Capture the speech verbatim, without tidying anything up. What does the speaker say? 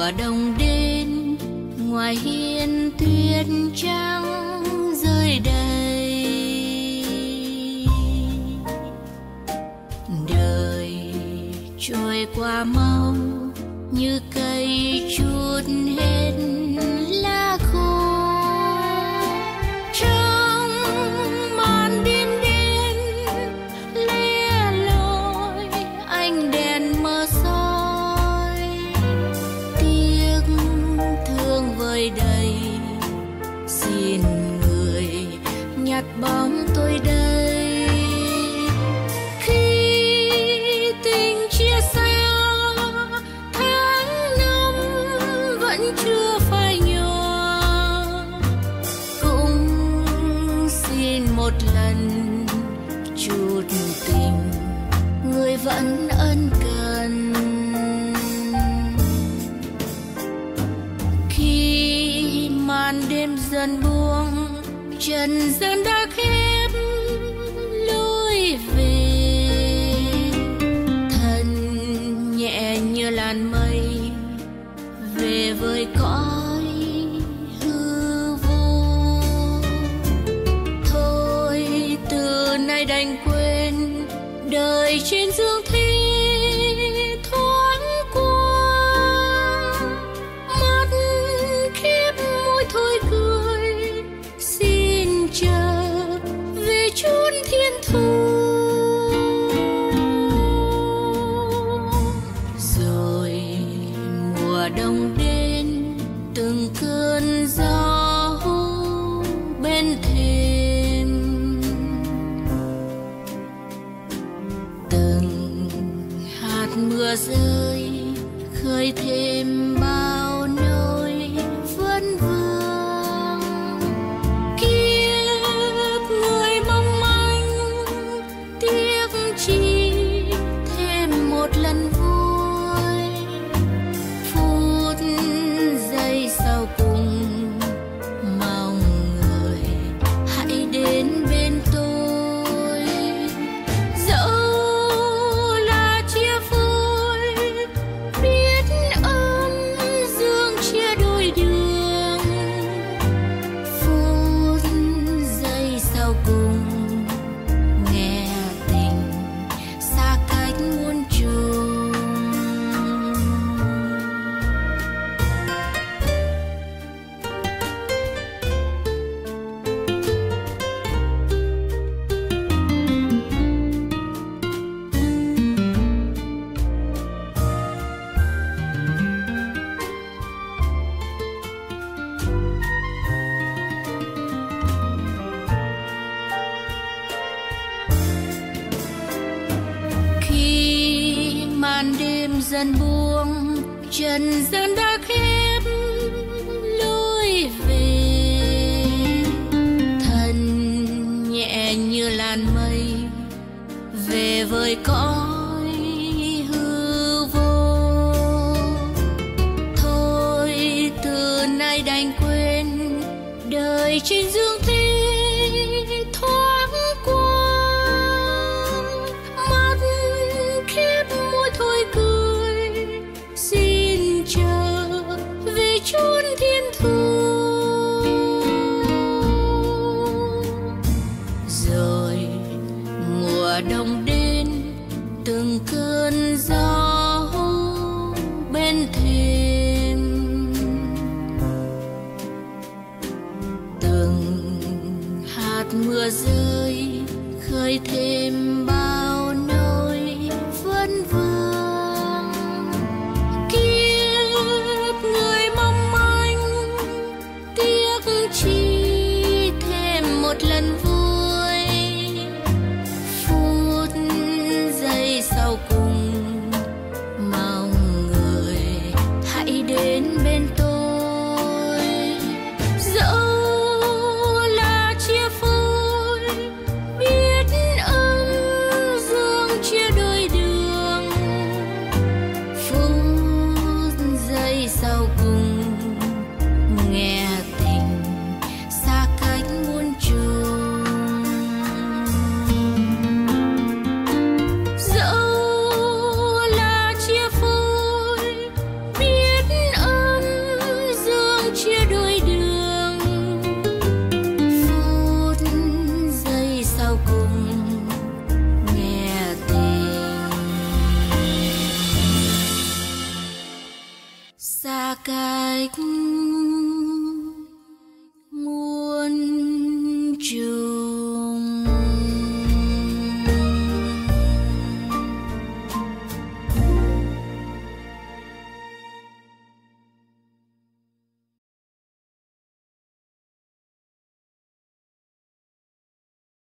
mùa đông đến, ngoài hiên tuyết trắng rơi đầy. Đời trôi qua mau như cây chút hết lá khô. Trong màn đêm đen lẻ loi, ánh đèn mờ soi, tiếc thương vơi đầy. Xin người nhặt bóng tôi đây. Khi tình chia xa, tháng năm vẫn chưa phai nhòa. Cũng xin một lần chút tình, người vẫn ân cần. Khi màn đêm dần buông, trần gian đã khép lối về. Thân nhẹ như làn mây về với cõi hư vô. Thôi từ nay đành quên đời trên dương thế thoáng qua. Mắt khép môi thôi cười, xin chờ về chốn thiên thu. Rồi mùa đông đến, từng cơn gió bên thềm, từng hạt mưa rơi khơi thêm bao nỗi vấn vương. Kiếp người mong manh, tiếc chi thêm một lần vui. Phút giây sau cùng, mong người hãy đến bên tôi. Dẫu là chia phôi, biết ơn dương chia đôi đường. Phút giây sau cùng, nghe tình xa cách muôn trùng. Khi màn đêm dần buông, trần gian đã khép lối về. Thân nhẹ như làn mây về với cõi hư vô. Thôi từ nay đành quên đời trên dương thế thoáng qua. Mắt khép môi thôi cười, xin chờ về chốn thiên thu. Rồi mùa đông đến, từng cơn gió bên thềm, từng hạt mưa rơi khơi thêm bao nỗi vấn vương. Kiếp người mong manh, tiếc chi thêm một lần vui. Phút giây sau cùng, mong người hãy đến bên tôi. Dẫu là chia phôi, cách